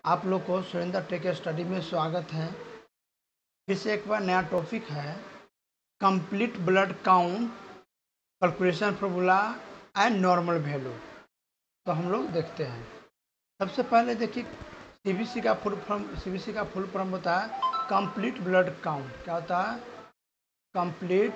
आप लोग को सुरेंद्र टेक स्टडी में स्वागत है। फिर से एक बार नया टॉपिक है complete blood count calculation formula and normal value. तो हम लोग देखते हैं। सबसे पहले देखिए सीबीसी का फुल फॉर्म होता है कंप्लीट ब्लड काउंट। क्या होता है? कंप्लीट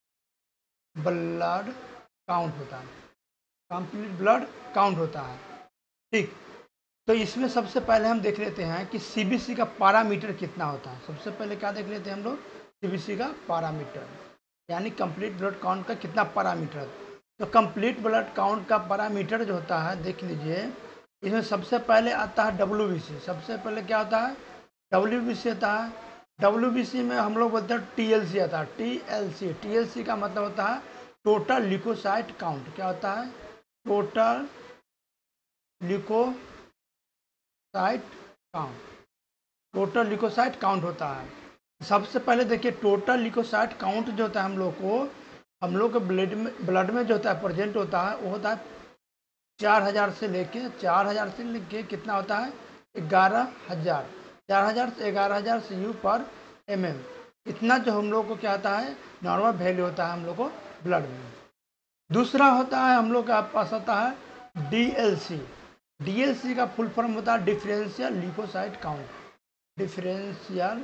ब्लड काउंट होता है। कंप्लीट ब्लड काउंट होता है। ठीक, तो इसमें सबसे पहले हम देख लेते हैं कि सीबीसी का पैरामीटर कितना होता है। सबसे पहले क्या देख लेते हैं हम लोग? सीबीसी का पैरामीटर यानी कंप्लीट ब्लड काउंट का कितना पैरामीटर। तो कंप्लीट ब्लड काउंट का पैरामीटर जो होता है देख लीजिए, इसमें सबसे पहले आता है डब्ल्यूबीसी। सबसे पहले क्या होता है? डब्ल्यूबीसी आता है। डब्ल्यूबीसी में हम लोग बोलते हैं टीएलसी आता है। टीएलसी टीएलसी का मतलब होता है टोटल ल्यूकोसाइट काउंट। क्या होता है? Total leucocyte count. Total leucocyte count होता है। सबसे पहले देखिए टोटल ल्यूकोसाइट काउंट जो होता है हम लोग के ब्लड में जो होता है प्रेजेंट होता है वो होता है 4000 से लेके कितना होता है? 11000। 4000 से 11000 CU पर mm। इतना जो हम लोग को क्या आता है? नॉर्मल वैल्यू होता है हम लोग को ब्लड में। दूसरा होता है हम लोग के पास आता है डीएलसी। डीएलसी का फुल फॉर्म होता है differential leucocyte count. Differential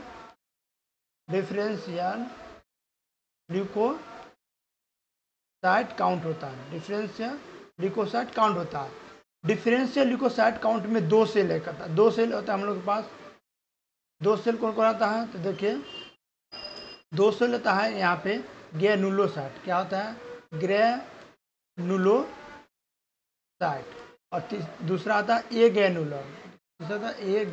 leucocyte count होता है। डिफरेंशियल ल्यूकोसाइट काउंट होता है। डिफरेंशियल ल्यूकोसाइट काउंट में 2 सेल होता है। 2 सेल होता है हम लोग के पास। 2 सेल कौन कौन आता है? तो देखिए 2 सेल होता है यहाँ पे ग्रेनुलोसाइट। क्या होता है? ग्रेनुलोसाइट। और दूसरा आता है ए ग्रेनुलर। दूसरा आता है ए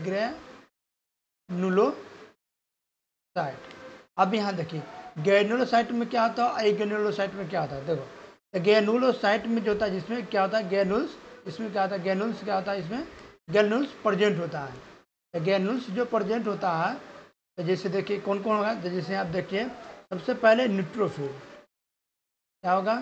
ग्रेनुलोसाइट। अब यहाँ देखिए ग्रेनुलोसाइट में क्या होता है, ग्रेनुलोसाइट में क्या होता है। देखो ग्रेनुलोसाइट में जो होता है जिसमें क्या होता है ग्रेनुल्स, इसमें क्या होता है ग्रेनुल्स, क्या होता है इसमें ग्रेनुल्स प्रेजेंट होता है। ग्रेनुल्स जो प्रेजेंट होता है तो जैसे देखिए कौन कौन होगा। जैसे आप देखिए सबसे पहले न्यूट्रोफिल। क्या होगा?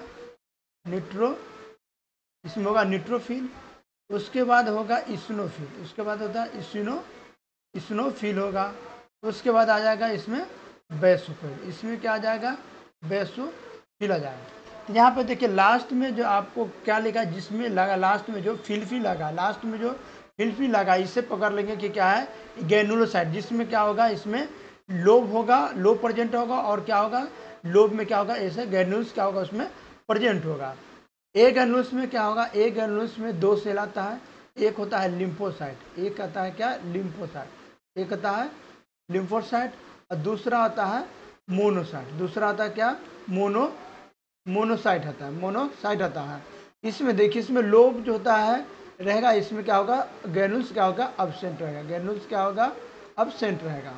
इसमें होगा न्यूट्रोफिल। उसके बाद होगा इस्नोफिल। उसके बाद होता है इस्नोफिल होगा। उसके बाद आ जाएगा इसमें बेसोफिल। इसमें क्या आ जाएगा? बेसोफिल आ जाएगा। तो यहाँ पे देखिए लास्ट में जो आपको क्या लिखा है, जिसमें लगा लास्ट में जो फिल्फी लगा, लास्ट में जो फिल्फी लगा, इससे पकड़ लेंगे कि क्या है ग्रेनुलोसाइट। जिसमें क्या होगा? इसमें लोब होगा, लोब प्रेजेंट होगा। और क्या होगा? लोब में क्या होगा? ऐसे ग्रेनुल्स क्या होगा उसमें प्रेजेंट होगा। एक ग्रेनुल्स में क्या होगा? एक ग्रेनुल्स में 2 सेल आता है। एक होता है लिम्फोसाइट। एक आता है क्या? लिम्फोसाइट। एक आता है लिम्फोसाइट और दूसरा आता है मोनोसाइट। दूसरा आता है क्या? मोनोसाइट आता है। मोनोसाइट आता है। इसमें देखिए इसमें लोब जो होता है रहेगा, इसमें क्या होगा? ग्रेनुल्स क्या होगा? अब्सेंट रहेगा। ग्रेनुल्स क्या होगा? अब्सेंट रहेगा।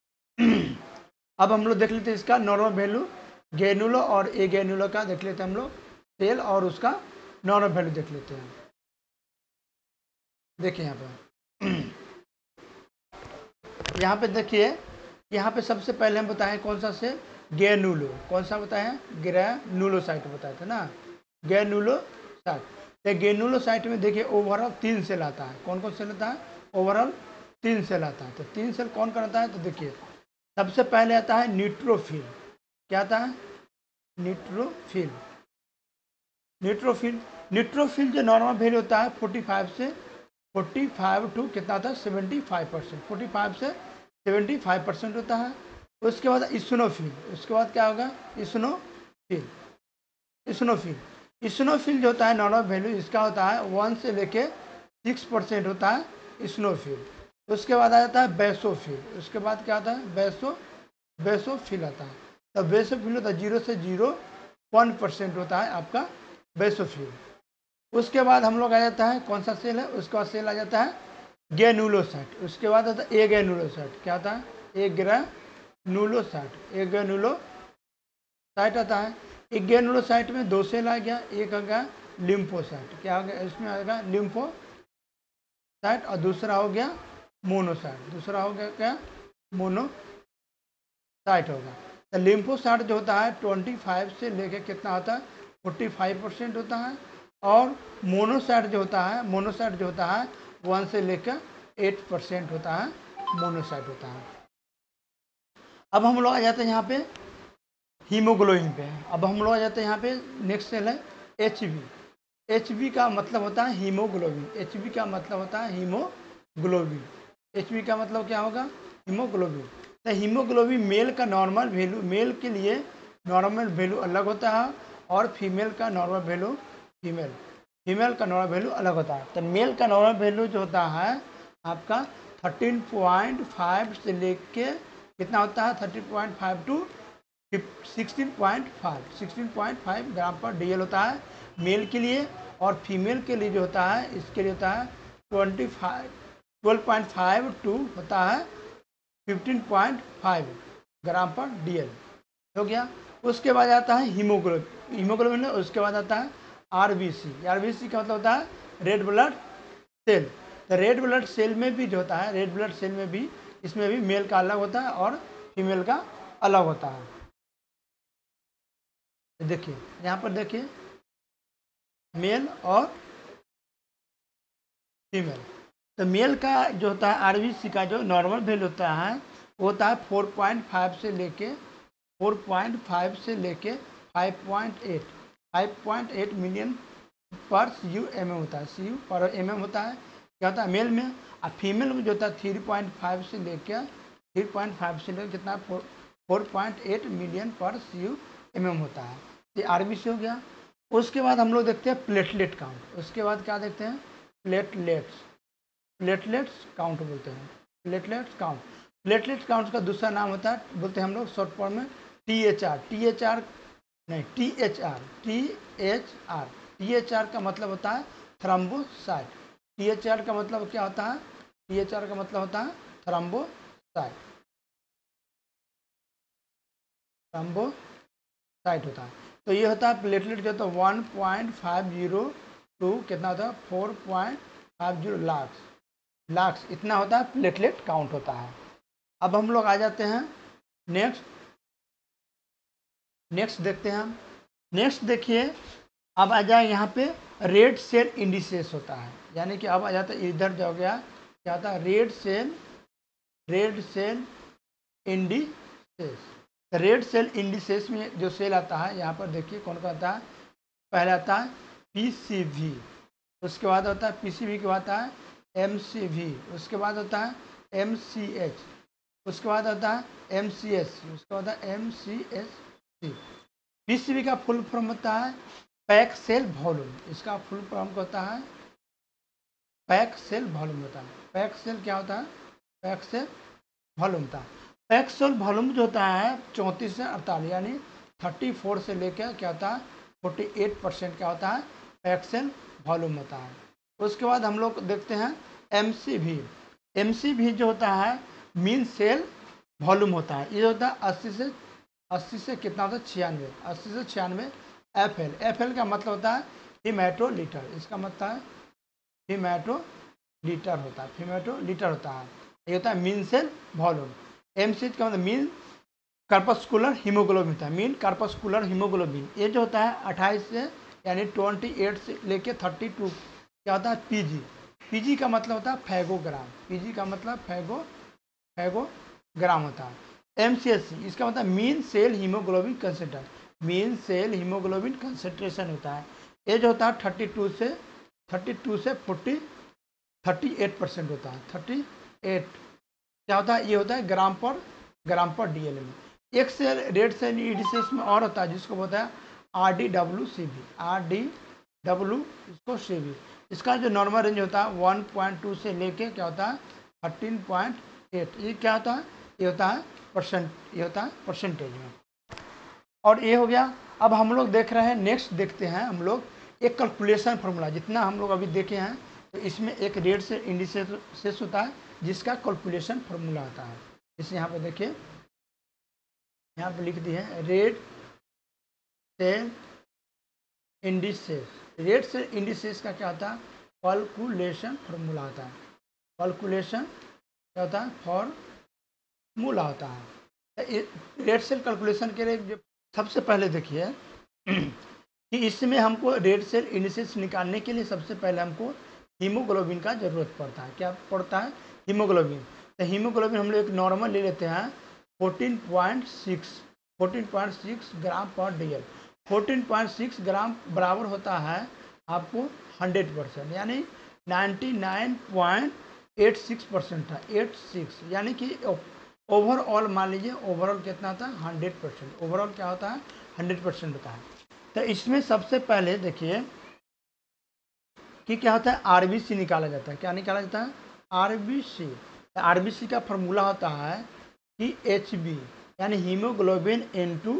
अब हम लोग देख लेते हैं इसका नॉर्मल वैल्यू। ग्रेनुलो और ए ग्रेनुलो का देख लेते हैं हम लोग सेल और उसका नॉर्मल वैल्यू देख लेते हैं। देखिए यहाँ पे देखिए यहाँ पे सबसे पहले हम बताएं कौन सा सेल? ग्रेनुलो। कौन सा बताएं? ग्रेनुलोसाइट बताए थे ना, ग्रेनुलोसाइट। तो ग्रेनुलोसाइट में देखिए ओवरऑल 3 सेल आता है। कौन कौन सेल आता है? ओवरऑल 3 सेल आता है। तो 3 सेल कौन करता है? तो देखिए सबसे पहले आता है न्यूट्रोफिल। क्या आता है? न्यूट्रोफिल। न्यूट्रोफिल जो नॉर्मल वैल्यू होता है 45 टू कितना होता है? 75%। 45 से 75% होता है। उसके बाद इस्नोफिल। उसके बाद क्या होगा? इस्नोफिल जो होता है नॉर्मल वैल्यू इसका होता है 1 से लेके 6% होता है इस्नोफिल। उसके बाद आ जाता है बेसोफिल। उसके बाद क्या आता है? बेसोफिल आता है। तो बेसोफिल होता है 0 से 0.1% होता है आपका बेसोफिल। उसके बाद हम लोग आ जाता है कौन सा सेल है? उसके बाद सेल आ जाता है ग्रेनुलोसाइट। उसके बाद आता है ए ग्रेनुलोसाइट। क्या आता है? ए ग्रेनुलोसाइट आता है। एक ग्रेनुलोसाइट में 2 सेल आ गया। एक आ गया लिम्फोसाइट। क्या हो गया? इसमें आएगा लिम्फोसाइट और दूसरा हो गया मोनोसाइट। दूसरा हो गया क्या? मोनोसाइट होगा। तो लिम्फोसाइट जो होता है 25 से लेके कितना होता है? 45% होता है। और मोनोसाइट जो होता है 1 से लेकर 8% होता है मोनोसाइट होता है। अब हम लोग आ जाते हैं यहाँ पे हीमोग्लोबिन पे। अब हम लोग आ जाते हैं यहाँ पे नेक्स्ट सेल है एच बी का मतलब होता है हीमोग्लोबिन। एच बी का मतलब होता है हीमोग्लोबिन। एच बी का मतलब क्या होगा? हीमोग्लोबिन। तो हीमोग्लोबिन मेल का नॉर्मल वैल्यू, मेल के लिए नॉर्मल वैल्यू अलग होता है और फीमेल का नॉर्मल वैल्यू फीमेल का नॉर्मल वैल्यू अलग होता है। तो मेल का नॉर्मल वैल्यू जो होता है आपका 13.5 से लेके कितना होता है 13.5 टू 16.5 ग्राम पर डीएल होता है मेल के लिए। और फीमेल के लिए जो होता है इसके लिए होता है 12.5 टू होता है 15.5 ग्राम पर डीएल हो गया। उसके बाद आता है हीमोग्लोबिन उसके बाद आता है आरबीसी। आरबीसी का मतलब होता है रेड ब्लड सेल। तो रेड ब्लड सेल में भी जो होता है, रेड ब्लड सेल में भी इसमें भी मेल का अलग होता है और फीमेल का अलग होता है। देखिए यहाँ पर देखिए मेल और फीमेल। तो मेल का जो होता है आरबीसी का जो नॉर्मल वैल्यू होता है वो होता है 4.5 से लेके 5.8 मिलियन पर CU mm होता है। CU पर mm होता है क्या होता है मेल में। और फीमेल में जो होता है 3.5 से लेकर कितना 4.8 मिलियन पर CU mm होता है। ये आरबीसी हो गया। उसके बाद हम लोग देखते हैं प्लेटलेट काउंट। उसके बाद क्या देखते हैं प्लेटलेट्स काउंट बोलते हैं। प्लेटलेट्स काउंट का दूसरा नाम होता है, बोलते हैं हम लोग शॉर्ट फॉर्म में THR का मतलब होता है थ्रोम्बोसाइट। THR का मतलब क्या होता है? THR का मतलब होता है थ्रोम्बोसाइट होता है। तो ये होता है प्लेटलेट जो होता है 1.50 टू कितना होता है 4.50 लाख इतना होता है प्लेटलेट काउंट होता है। अब हम लोग आ जाते हैं नेक्स्ट देखते हैं हम। नेक्स्ट देखिए अब आ जाए यहाँ पे रेड सेल इंडिसेस होता है। यानी कि अब आ जाता है इधर जो गया क्या होता है red cell indices. Red cell indices में जो सेल आता है यहाँ पर देखिए कौन सा आता है। पहले आता है PCV, उसके बाद होता है PCV के बाद आता है MCV, उसके बाद होता है MCH, उसके बाद आता है MCSC, उसके बाद आता है MCSC। PCV का फुल फॉर्म होता है पैक सेल वॉल्यूम। इसका फुल फॉर्म होता है पैक सेल वॉल्यूम होता है। पैक सेल क्या होता है? पैक सेल वॉल्यूम होता है। पैक सेल वॉल्यूम जो होता है 34 से 48 यानी 34 से लेकर क्या होता है 48% क्या होता है पैक सेल वॉल्यूम होता है। उसके बाद हम लोग देखते हैं MCV जो होता है मीन सेल वॉल्यूम होता है। ये होता है 80 से कितना होता है 96, 80 से 96 FL का मतलब होता है हीमेटोलीटर। इसका मतलब है हीमेटोलीटर होता है ये होता है मीन सेल वॉल्यूम। MCH का मतलब मीन कार्पस्कुलर हीमोग्लोबिन होता है। मीन कार्पस्कुलर हीमोग्लोबिन ये जो होता है 28 से यानी 28 से लेके 32 क्या होता है PG का मतलब होता है फैगोग्राम। PG का मतलब फैगोग्राम होता है। MCSC इसका मतलब मीन सेल हीमोग्लोबिन कंसेंट्रेशन होता है। ये जो होता है 32 से 38% होता है। 38 क्या होता है? ये होता है ग्राम पर DL में। एक सेल रेड सेल इंडिसेस में और होता है जिसको बोलता है RDWCB। इसका जो नॉर्मल रेंज होता है 1.2 से लेके क्या होता है 13.8। ये क्या होता है? ये होता है परसेंटेज में। और ये हो गया। अब हम लोग देख रहे हैं नेक्स्ट देखते हैं हम लोग एक कैलकुलेशन फार्मूला। जितना हम लोग अभी देखे हैं तो इसमें एक रेड सेल इंडिसेस होता है जिसका कैलकुलेशन फार्मूला आता है। इसे यहाँ पे देखिए यहाँ पे लिख दी है रेड सेल इंडिसेस का क्या होता है कैलकुलेशन फार्मूला आता है। कैलकुलेशन क्या होता है फार्मूला होता है। रेड सेल कैलकुलेशन के लिए जो सबसे पहले देखिए कि इसमें हमको रेड सेल इंडिसेस निकालने के लिए सबसे पहले हमको हीमोग्लोबिन का ज़रूरत पड़ता है। क्या पड़ता है? हीमोग्लोबिन। तो हीमोग्लोबिन हम लोग एक नॉर्मल ले लेते हैं 14.6 ग्राम पर DL। 14.6 ग्राम बराबर होता है आपको 100%, यानी 99.86% था, 86, यानी कि ओवरऑल मान लीजिए ओवरऑल कितना था? 100%। ओवरऑल क्या होता है? 100% होता है। तो इसमें सबसे पहले देखिए कि क्या होता है? आरबीसी निकाला जाता है। क्या निकाला जाता है? आरबीसी। आरबीसी का फॉर्मूला होता है कि HB यानी हीमोग्लोबिन इंटू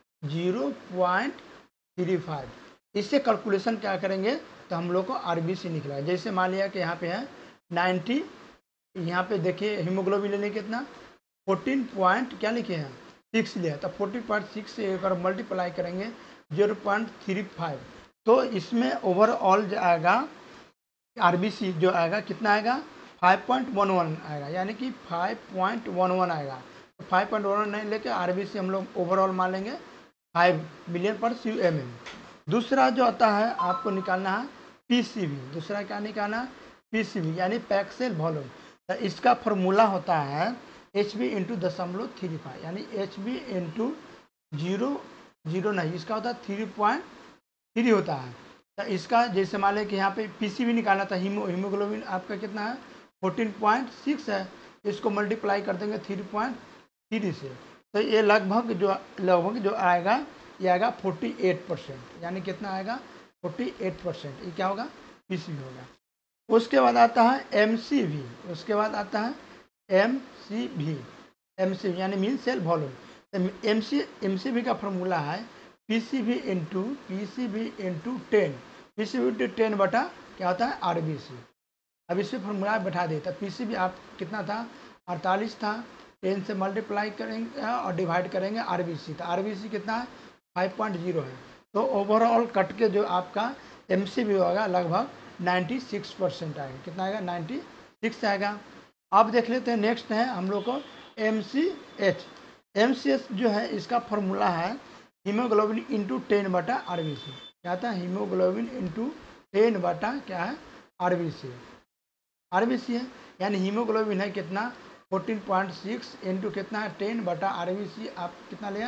0.35। इससे कैलकुलेशन क्या करेंगे तो हम लोग को आरबीसी निकला। जैसे मान लिया कि यहाँ पे है 90, यहाँ पे देखिए हीमोग्लोबिन लेने कितना 14 पॉइंट क्या लिखे हैं 6 लिया, तो 14.6 से अगर मल्टीप्लाई करेंगे 0.35, तो इसमें ओवरऑल जो आएगा आरबीसी जो आएगा कितना आएगा 5.11 आएगा, यानी कि 5.11 आएगा। तो 5.11 नहीं लेके आरबीसी हम लोग ओवरऑल मान लेंगे 5 मिलियन पर CMM। दूसरा जो आता है आपको निकालना है पीसीवी। दूसरा क्या निकालना है? पीसीवी यानी पैक सेल वॉल्यूम। तो इसका फॉर्मूला होता है HB इंटू 0.35, यानी HB इंटू 0 नहीं, इसका होता है 3.3 होता है। तो इसका जैसे मान लें कि यहाँ पे पीसीवी निकालना था, हीमोग्लोबिन आपका कितना है 14.6 है, इसको मल्टीप्लाई कर देंगे 3.3 से, तो ये लगभग जो आएगा ये आएगा 48%, यानी कितना आएगा 48%। ये क्या होगा? पीसीवी होगा। उसके बाद आता है एमसीवी। उसके बाद आता है एमसीवी। एमसीवी यानी मीन सेल वॉल्यूम। एमसीवी का फॉर्मूला है पीसीवी इंटू 10। पीसीवी इंटू 10 बटा क्या होता है? आरबीसी। अब इसे फॉर्मूला बैठा देता। पीसीवी आप कितना था? 48 था, 10 से मल्टीप्लाई करेंगे और डिवाइड करेंगे आरबीसी, तो आरबीसी कितना है 5.0 है। तो ओवरऑल कट के जो आपका एमसीवी होगा लगभग 96% आएगा। कितना आएगा? 96 आएगा। अब देख लेते हैं नेक्स्ट है हम लोग को एमसीएच। एमसीएच जो है इसका फॉर्मूला है हीमोग्लोबिन इंटू 10 बटा आरबीसी। क्या था? हीमोग्लोबिन इंटू 10 बटा क्या है? आरबीसी। आरबीसी है, यानी हीमोग्लोबिन है कितना 14.6 इंटू कितना है 10 बटा आरबीसी आप कितना लिया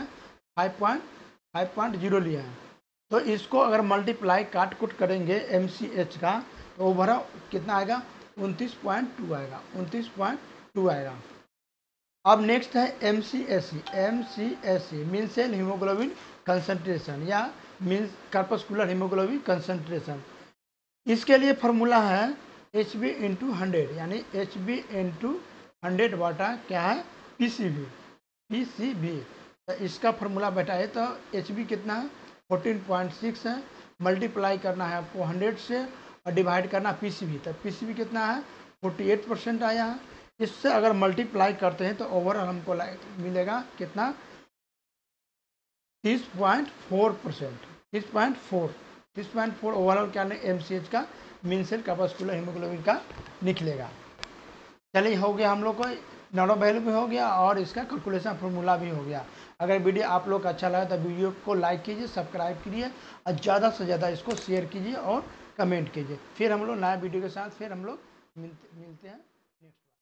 5.0 लिया है। तो इसको अगर मल्टीप्लाई काट कुट करेंगे एमसीएच का तो ओवरऑल कितना आएगा 29.2 आएगा। 29.2 आएगा। अब नेक्स्ट है MCSC. MCSC mean cell haemoglobin concentration या मीन्स कार्पस्कुलर हीमोग्लोबिन कंसंट्रेशन। इसके लिए फॉर्मूला है HB इंटू 100, यानी HB इंटू 100 बटा क्या है? पीसीबी। तो इसका फॉर्मूला बैठाए तो HB कितना है 14.6 है, मल्टीप्लाई करना है आपको 100 से और डिवाइड करना पीसीबी, तो पीसीबी कितना है 48% आया है। इससे अगर मल्टीप्लाई करते हैं तो ओवरऑल हमको मिलेगा कितना 30.4%। 30.4 ओवरऑल क्या नहीं एमसीएच का मीन सेल कार्पस्कुलर हीमोग्लोबिन का निकलेगा। चलिए हो गया हम लोग को नॉर्मल वैल्यू भी हो गया और इसका कैलकुलेशन फॉर्मूला भी हो गया। अगर वीडियो आप लोग को अच्छा लगा तो वीडियो को लाइक कीजिए, सब्सक्राइब कीजिए और ज़्यादा से ज़्यादा इसको शेयर कीजिए और कमेंट कीजिए। फिर हम लोग नया वीडियो के साथ फिर हम लोग मिलते हैं।